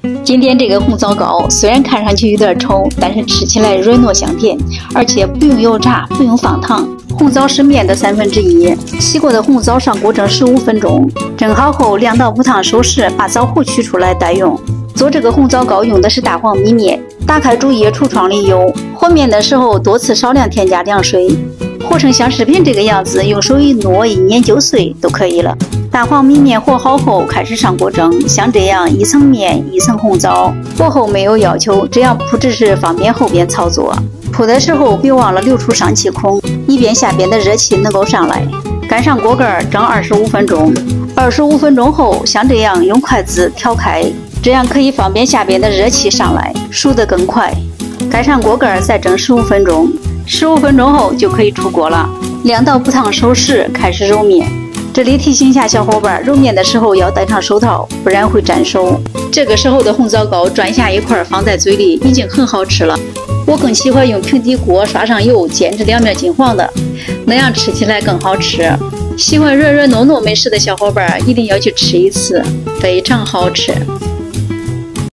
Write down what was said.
今天这个红枣糕虽然看上去有点稠，但是吃起来软糯香甜，而且不用油炸，不用放糖。红枣是面的1/3，洗过的红枣上锅蒸15分钟，蒸好后2到5汤收拾，把枣核取出来待用。做这个红枣糕用的是大黄米面，打开煮液，橱窗里有。和面的时候多次少量添加凉水，和成像视频这个样子，用手一挪一捏就碎都可以了。大黄米面和好后开始上锅蒸，像这样一层面一层红枣，和后没有要求，这样铺只是方便后边操作。铺的时候别忘了留出上气孔，以便下边的热气能够上来。盖上锅盖蒸25分钟，25分钟后像这样用筷子挑开，这样可以方便下边的热气上来，熟得更快。盖上锅盖再蒸15分钟，15分钟后就可以出锅了。2到5汤收拾，开始揉面。这里提醒一下小伙伴，揉面的时候要戴上手套，不然会粘手。这个时候的红枣糕转下一块放在嘴里，已经很好吃了。我更喜欢用平底锅刷上油，煎至2面金黄的，那样吃起来更好吃。喜欢软软糯糯美食的小伙伴一定要去吃一次，非常好吃。